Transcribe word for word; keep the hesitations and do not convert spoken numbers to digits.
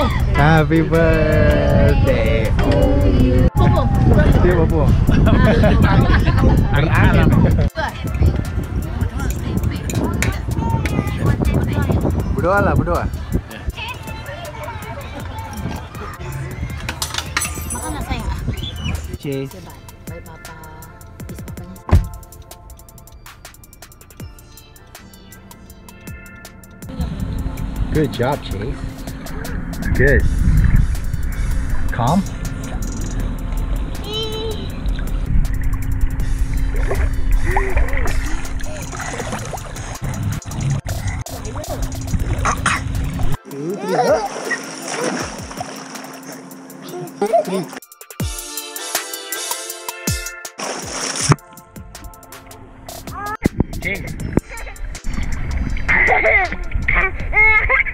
Happy birthday. Bobo. Dia bobo. Angin. Berdoa lah, berdoa. Makan lah sayang. Cheers. Bye papa. Peace papanya. Good job, Chase. Good. Calm. Chase.